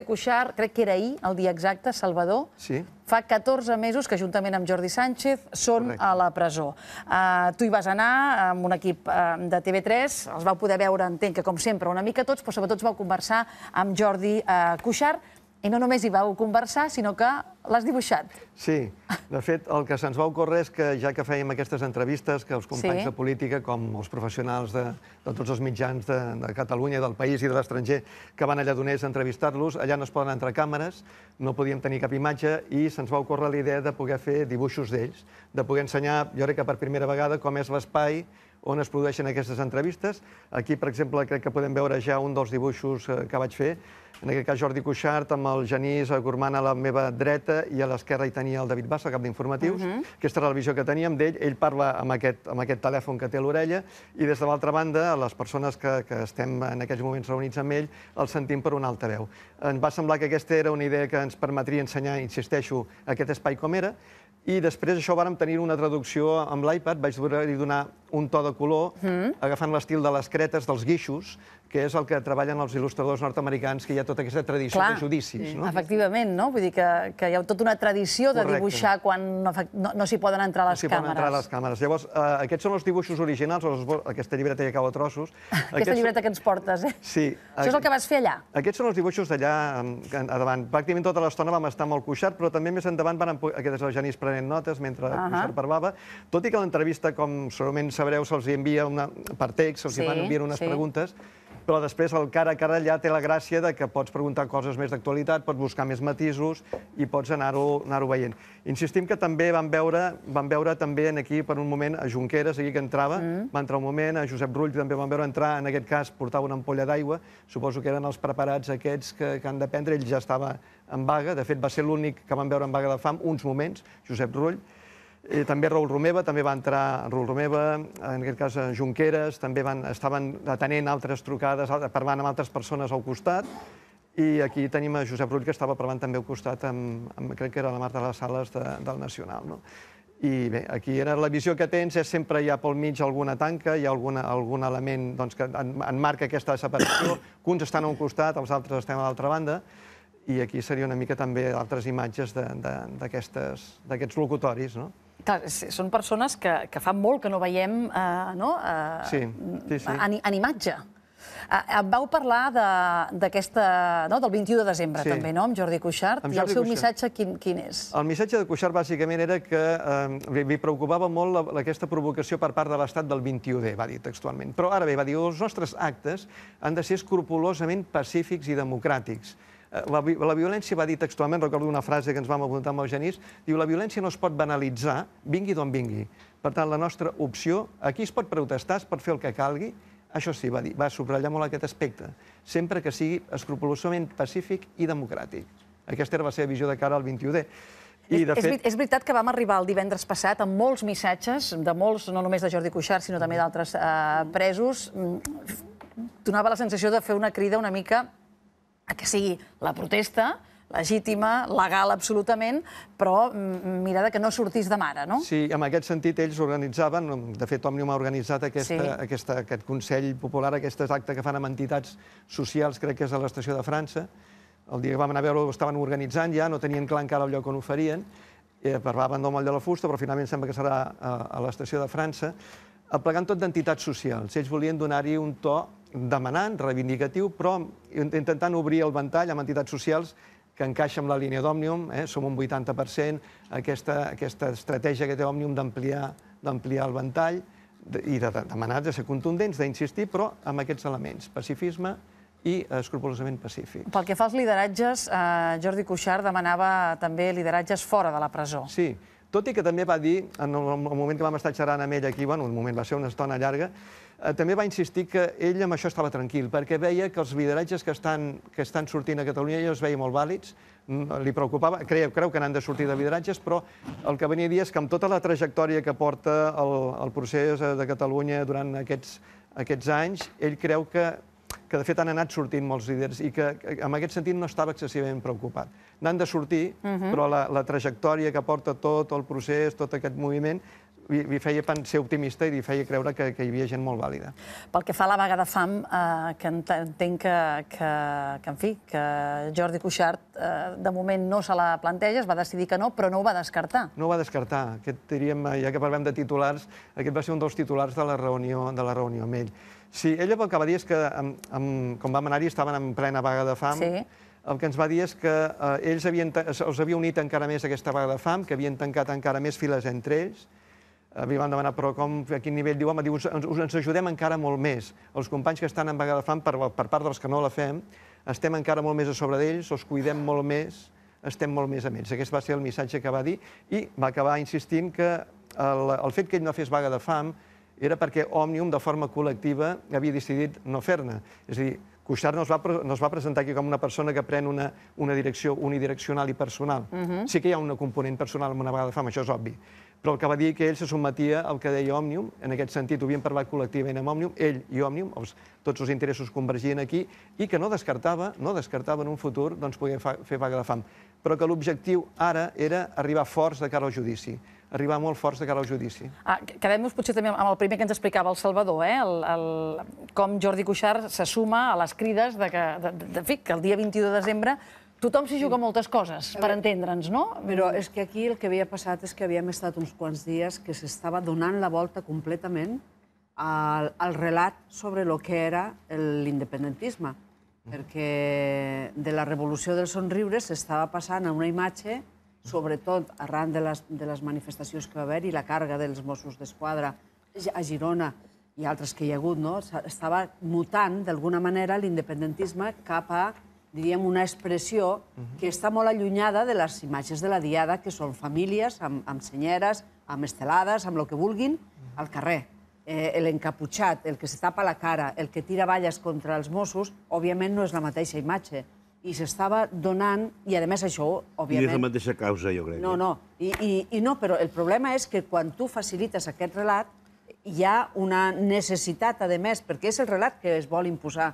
Cuixart, crec que era ahir, el dia exacte, Salvador, fa 14 mesos que, juntament amb Jordi Sánchez, són a la presó. Tu hi vas anar amb un equip de TV3, els vau poder veure, entenc que com sempre, una mica tots, però sobretot vau conversar amb Jordi Cuixart, i no només hi vau conversar, sinó que l'has dibuixat. Sí, de fet, el que se'ns va ocórrer és que, ja que fèiem aquestes entrevistes, que els companys de política, com els professionals de tots els mitjans de Catalunya, del país i de l'estranger, que van allà doners a entrevistar-los, allà no es poden entrar càmeres, no podíem tenir cap imatge, i se'ns va ocórrer la idea de poder fer dibuixos d'ells, de poder ensenyar, jo crec que per primera vegada, com és l'espai on es produeixen aquestes entrevistes. Aquí, per exemple, crec que podem veure ja un dels dibuixos que vaig fer. En aquest cas, Jordi Cuixart, amb el Genís Gormand a la meva dreta, i a l'esquerra hi tenia el David Bassa, el cap d'informatius. Aquesta era la visió que teníem d'ell. Ell parla amb aquest telèfon que té a l'orella, i des de l'altra banda, les persones que estem en aquests moments reunits amb ell, el sentim per una alta veu. Ens va semblar que aquesta era una idea que ens permetria ensenyar, insisteixo, aquest espai com era, i després això vàrem tenir una traducció amb l'iPad, vaig voler-hi donar un to de color, agafant l'estil de les cretes, dels guixos, que és el que treballen els il·lustradors nord-americans, que hi ha tota aquesta tradició de judicis. Efectivament, no? Vull dir que hi ha tota una tradició de dibuixar quan no s'hi poden entrar les càmeres. No s'hi poden entrar les càmeres. Llavors, aquests són els dibuixos originals, aquesta llibreta ja cau a trossos. Aquesta llibreta que ens portes, eh? Sí. Això és el que vas fer allà? Aquests són els dibuixos d'allà davant. Pràcticament tota l'estona vam estar amb el Cuixart, però també més endavant aquest és el Genís prenent notes mentre el Cuixart parlava. Tot i que l'entrevista, com segurament sabreu, se'ls envia per text, se'ls van enviar unes preguntes, però després el cara a cara allà té la gràcia que pots preguntar coses més d'actualitat, pots buscar més matisos i pots anar-ho veient. Insistim que també vam veure també aquí per un moment a Junqueras, aquí que entrava, va entrar un moment, a Josep Rull també vam veure entrar, en aquest cas portava una ampolla d'aigua, suposo que eren els preparats aquests que han de prendre, ell ja estava en vaga, de fet va ser l'únic que vam veure en vaga de fam uns moments, Josep Rull. També Raül Romeva, també va entrar Raül Romeva, en aquest cas Junqueras, també estaven atenent altres trucades, parlant amb altres persones al costat, i aquí tenim a Josep Rull, que estava parlant també al costat amb, crec que era la Marta de les Sales del Nacional. I bé, aquí la visió que tens és sempre hi ha pel mig alguna tanca, hi ha algun element que enmarca aquesta separació, que uns estan a un costat, els altres estem a l'altra banda, i aquí seria una mica també altres imatges d'aquests locutoris. Són persones que fa molt que no veiem en imatge. Em vau parlar del 21 de desembre, també, amb Jordi Cuixart, i el seu missatge quin és? El missatge de Cuixart, bàsicament, era que li preocupava molt aquesta provocació per part de l'Estat del 21D, va dir textualment. Però ara bé, va dir, els nostres actes han de ser escrupolosament pacífics i democràtics. La violència, va dir textualment, recordo una frase que ens vam apuntar amb el Genís, diu, la violència no es pot banalitzar, vingui d'on vingui. Per tant, la nostra opció, aquí es pot protestar, es pot fer el que calgui, això sí, va dir, va subratllar molt aquest aspecte, sempre que sigui escrupolosament pacífic i democràtic. Aquesta era la seva visió de cara al 21D. És veritat que vam arribar el divendres passat amb molts missatges, de molts, no només de Jordi Cuixart, sinó també d'altres presos. Donava la sensació de fer una crida una mica que sigui la protesta legítima, legal absolutament, però mira que no sortís de mare, no? Sí, en aquest sentit ells organitzaven, de fet Òmnium ha organitzat aquest Consell Popular, aquest acte que fan amb entitats socials, crec que és a l'Estació de França. El dia que vam anar a veure ho estaven organitzant ja, no tenien clar encara el lloc on ho farien, parlaven del moll de la fusta, però finalment sembla que serà a l'Estació de França, aplegant tot d'entitats socials. Ells volien donar-hi un to demanant, reivindicatiu, però intentant obrir el ventall amb entitats socials que encaixa amb la línia d'Òmnium, som un 80%, aquesta estratègia que té Òmnium d'ampliar el ventall i de demanar, de ser contundents, d'insistir, però amb aquests elements, pacifisme i escrupolosament pacífic. Pel que fa als lideratges, Jordi Cuixart demanava també lideratges fora de la presó. Sí, tot i que també va dir, en el moment que vam estar xerrant amb ell aquí, un moment, va ser una estona llarga, també va insistir que ell amb això estava tranquil, perquè veia que els lideratges que estan sortint a Catalunya ell els veia molt vàlids, li preocupava, creu que n'han de sortir de lideratges, però el que venia a dir és que amb tota la trajectòria que porta el procés de Catalunya durant aquests anys, ell creu que de fet han anat sortint molts líders i que en aquest sentit no estava excessivament preocupat. N'han de sortir, però la trajectòria que porta tot el procés, tot aquest moviment, li feia ser optimista i li feia creure que hi havia gent molt vàlida. Pel que fa a la vaga de fam, que entenc que Jordi Cuixart de moment no se la planteja, es va decidir que no, però no ho va descartar. No ho va descartar. Ja que parlem de titulars, aquest va ser un dels titulars de la reunió amb ell. Sí, ella el que va dir és que, com vam anar-hi, estaven en plena vaga de fam. El que ens va dir és que ells els havia unit encara més aquesta vaga de fam, que havien tancat encara més files entre ells. Li vam demanar, però a quin nivell? Diu, home, ens ajudem encara molt més. Els companys que estan en vaga de fam, per part dels que no la fem, estem encara molt més a sobre d'ells, els cuidem molt més, estem molt més amb ells. Aquest va ser el missatge que va dir i va acabar insistint que el fet que ell no fes vaga de fam era perquè Òmnium, de forma col·lectiva, havia decidit no fer-ne. És a dir, Cuixart no es va presentar aquí com una persona que pren una direcció unidireccional i personal. Sí que hi ha una component personal en una vaga de fam, això és obvi. Però el que va dir que ell se sotmetia al que deia Òmnium, en aquest sentit ho havien parlat col·lectivament amb Òmnium, ell i Òmnium, tots els interessos convergien aquí, i que no descartava en un futur poder fer vaga de fam. Però que l'objectiu ara era arribar forts de cara al judici, arribar molt forts de cara al judici. Quedem-nos potser també amb el primer que ens explicava el Salvador, com Jordi Cuixart se suma a les crides que el dia 21 de desembre tothom s'hi juga moltes coses, per entendre'ns, no? Però és que aquí el que havia passat és que havíem estat uns quants dies que s'estava donant la volta completament al relat sobre el que era l'independentisme, perquè de la revolució dels somriures s'estava passant a una imatge, sobretot arran de les manifestacions que va haver i la càrrega dels Mossos d'Esquadra a Girona i altres que hi ha hagut, estava mutant d'alguna manera l'independentisme cap a, diríem, una expressió que està molt allunyada de les imatges de la Diada, que són famílies amb senyeres, amb estelades, amb el que vulguin, al carrer. L'encaputxat, el que se tapa la cara, el que tira balles contra els Mossos, òbviament no és la mateixa imatge. I s'estava donant, i a més això, òbviament... I és la mateixa causa, jo crec. No, però el problema és que quan tu facilites aquest relat, hi ha una necessitat, a més, perquè és el relat que es vol imposar,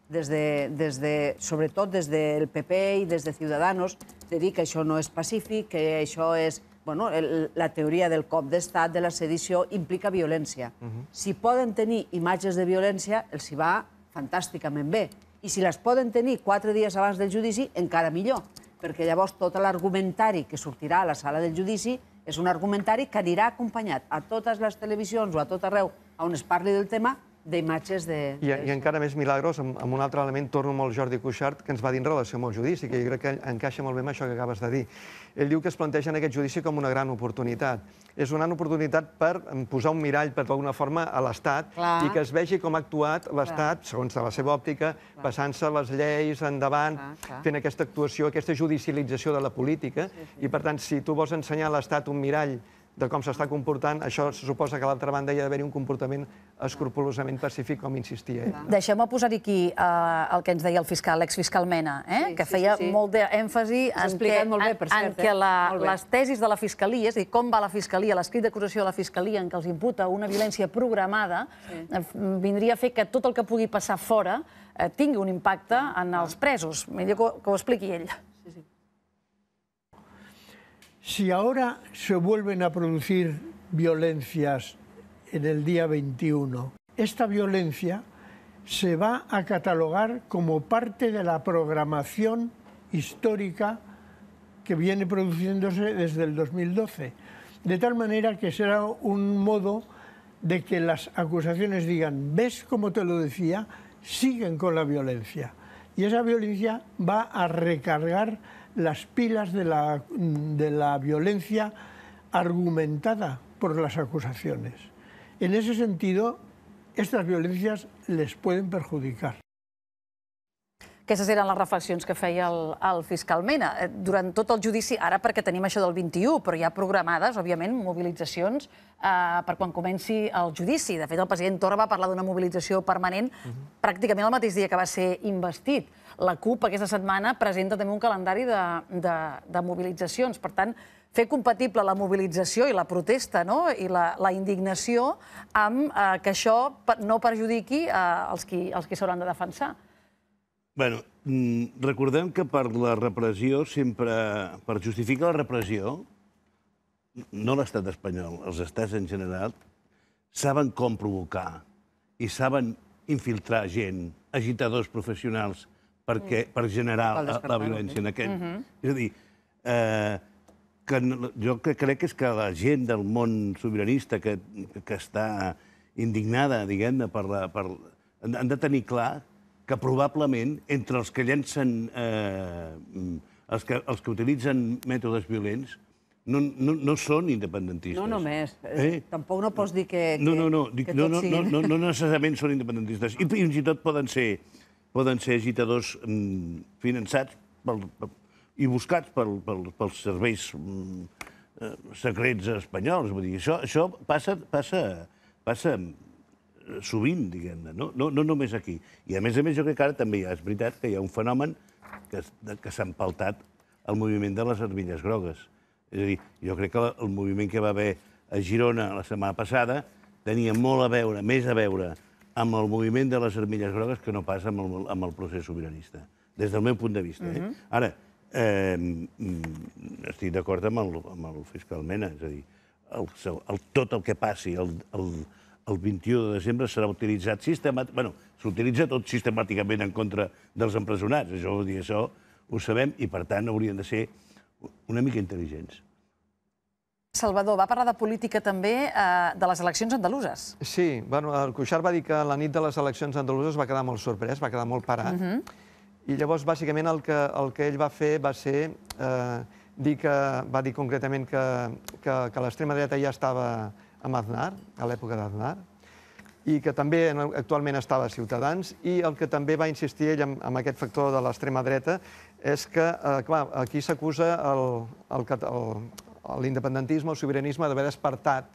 sobretot des del PP i des de Ciudadanos, de dir que això no és pacífic, que això és... La teoria del cop d'estat, de la sedició, implica violència. Si poden tenir imatges de violència, els hi va fantàsticament bé. I si les poden tenir 4 dies abans del judici, encara millor, perquè llavors tot l'argumentari que sortirà a la sala del judici és un argumentari que anirà acompanyat a totes les televisions o a tot arreu on es parli del tema d'imatges de... I encara més milagros, amb un altre element, torno amb el Jordi Cuixart, que ens va dir en relació amb el judici, que jo crec que encaixa molt bé amb això que acabes de dir. Ell diu que es planteja en aquest judici com una gran oportunitat. És una gran oportunitat per posar un mirall, per d'alguna forma, a l'Estat i que es vegi com ha actuat l'Estat, segons la seva òptica, passant-se les lleis endavant, fent aquesta actuació, aquesta judicialització de la política. I, per tant, si tu vols ensenyar a l'Estat un mirall de com s'està comportant, això suposa que a l'altra banda hi ha d'haver-hi un comportament escrupolosament pacífic, com insistia ell. Deixeu-me posar-hi aquí el que ens deia el fiscal, l'exfiscal Mena, que feia molt d'èmfasi en que les tesis de la Fiscalia, és a dir, com va la Fiscalia, l'escrit d'acusació de la Fiscalia en què els imputa una violència programada, vindria a fer que tot el que pugui passar fora tingui un impacte en els presos. Millor que ho expliqui ell. Si ahora se vuelven a producir violencias en el día 21, esta violencia se va a catalogar como parte de la programación histórica que viene produciéndose desde el 2012. De tal manera que será un modo de que las acusaciones digan, ¿ves cómo te lo decía? Siguen con la violencia. Y esa violencia va a recargar las pilas de la violencia argumentada por las acusaciones. En ese sentido, estas violencias les pueden perjudicar. Aquestes eren les reflexions que feia el fiscal Mena. Durant tot el judici, ara perquè tenim això del 21, però hi ha programades, òbviament, mobilitzacions per quan comenci el judici. De fet, el president Torra va parlar d'una mobilització permanent pràcticament el mateix dia que va ser investit. La CUP aquesta setmana presenta també un calendari de mobilitzacions. Per tant, fer compatible la mobilització i la protesta i la indignació amb que això no perjudiqui els qui s'hauran de defensar. Bé, recordem que per la repressió, sempre per justificar la repressió, no l'estat espanyol, els estats en general, saben com provocar i saben infiltrar gent, agitadors professionals, per generar la violència en aquest. És a dir, jo crec que és que la gent del món sobiranista que està indignada, diguem-ne, han de tenir clar que probablement entre els que llencen, els que utilitzen mètodes violents, no són independentistes. No només. Tampoc no pots dir que tots siguin. No necessàriament són independentistes. I fins i tot poden ser agitadors finançats i buscats pels serveis secrets espanyols. Vull dir, això passa sovint, diguem-ne, no només aquí. I a més jo crec que ara també és veritat que hi ha un fenomen que s'ha empaltat el moviment de les armilles grogues. És a dir, jo crec que el moviment que va haver a Girona la setmana passada tenia molt a veure, més a veure, amb el moviment de les armilles grogues que no pas amb el procés sobiranista, des del meu punt de vista. Ara, estic d'acord amb el fiscal Mena, és a dir, tot el que passi el 21 de desembre serà utilitzat sistemàticament, bueno, s'utilitza tot sistemàticament en contra dels empresonats, això ho sabem, i per tant haurien de ser una mica intel·ligents. Salvador, va parlar de política també de les eleccions andaluses. Sí, el Cuixart va dir que la nit de les eleccions andaluses va quedar molt sorprès, va quedar molt parat, i llavors bàsicament el que ell va fer va ser va dir concretament que l'extrema dreta ja estava amb Aznar, a l'època d'Aznar, i que també actualment estava a Ciutadans, i el que també va insistir ell amb aquest factor de l'extrema dreta és que, clar, aquí s'acusa l'independentisme, el sobiranisme, d'haver despertat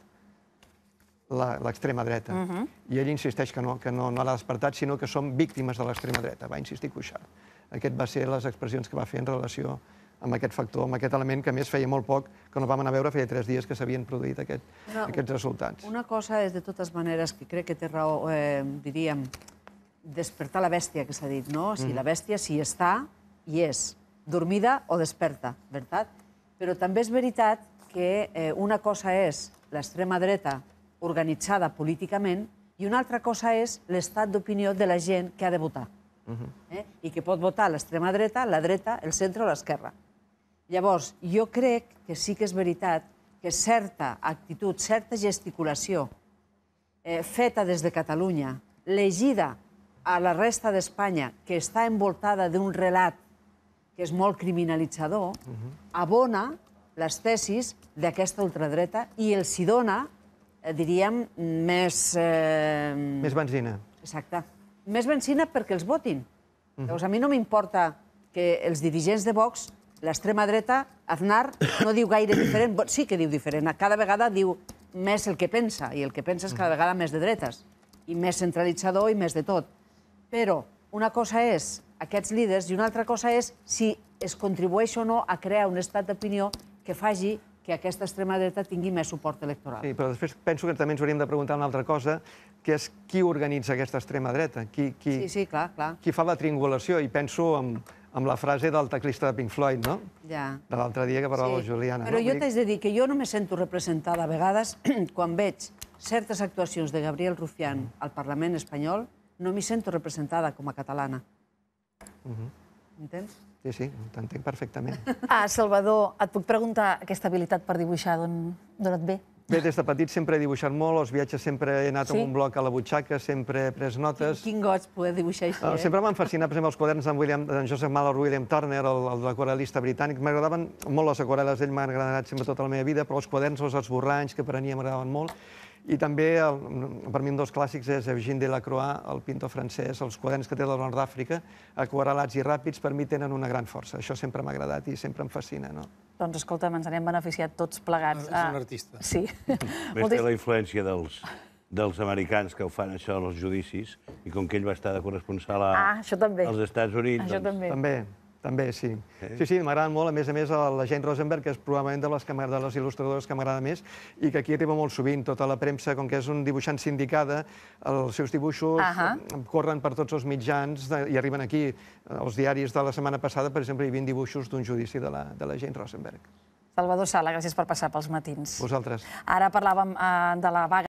l'extrema dreta. I ell insisteix que no l'ha despertat, sinó que som víctimes de l'extrema dreta, va insistir Cuixart. Aquest va ser les expressions que va fer en relació amb aquest factor, amb aquest element que a més feia molt poc, que no vam anar a veure, feia 3 dies que s'havien produït aquests resultats. Una cosa és, de totes maneres, que crec que té raó, diríem, despertar la bèstia, que s'ha dit, no? Si la bèstia, si està, hi és, dormida o desperta, veritat? Però també és veritat que una cosa és l'extrema dreta organitzada políticament i una altra cosa és l'estat d'opinió de la gent que ha de votar. I que pot votar l'extrema dreta, la dreta, el centre o l'esquerra. Llavors, jo crec que sí que és veritat que certa actitud, certa gesticulació feta des de Catalunya, llegida a la resta d'Espanya, que està envoltada d'un relat que és molt criminalitzador, abona les tesis d'aquesta ultradreta i els hi dona, diríem, més... Més benzina. Exacte. Més benzina perquè els votin. Llavors, a mi no m'importa que els dirigents de Vox, l'extrema dreta, Aznar, no diu gaire diferent, sí que diu diferent, cada vegada diu més el que pensa, i el que pensa és cada vegada més de dretes, i més centralitzador i més de tot. Però una cosa és aquests líders i una altra cosa és si es contribueix o no a crear un estat d'opinió que faci que aquesta extrema dreta tingui més suport electoral. Sí, però després penso que també ens hauríem de preguntar una altra cosa, que és qui organitza aquesta extrema dreta? Sí, clar. Qui fa la triangulació? I penso amb la frase del teclista de Pink Floyd, no? Ja. De l'altre dia que parlava la Juliana. Però jo t'haig de dir que jo no me sento representada a vegades quan veig certes actuacions de Gabriel Rufián al Parlament espanyol, no m'hi sento representada com a catalana. Entens? Sí, t'entenc perfectament. Salvador, et puc preguntar aquesta habilitat per dibuixar d'on et ve? Bé, des de petit sempre he dibuixat molt, als viatges sempre he anat amb un bloc a la butxaca, sempre he pres notes. Quin goig poder dibuixar així, Sempre m'han fascinat, per exemple, els quaderns d'en Joseph Mallor, William Turner, l'aquarel·lista britànic. M'agradaven molt les aquarel·les d'ell, m'han agradat sempre tota la meva vida, però els quaderns, els esborranys que prenia m'agradaven molt. I també, per mi, un dels clàssics és Eugène Delacroix, el pintor francès, els quaderns que té del nord d'Àfrica, aquarel·lats i ràpids, per mi tenen una gran força. Això sempre m'ha agradat i sempre em fascina, no? Doncs escolta'm, ens n'hem beneficiat tots plegats. És un artista. Sí. Més té la influència dels americans que ho fan això als judicis, i com que ell va estar de corresponsal als Estats Units... Això també. També, sí. Sí, m'agraden molt. A més, la Jane Rosenberg, que és probablement de les il·lustradores que m'agrada més, i que aquí arriba molt sovint. Tota la premsa, com que és un dibuixant sindicada, els seus dibuixos corren per tots els mitjans i arriben aquí. Els diaris de la setmana passada, per exemple, hi havia dibuixos d'un judici de la Jane Rosenberg. Salvador Sala, gràcies per passar pels matins. Vosaltres. Ara parlàvem de la vaga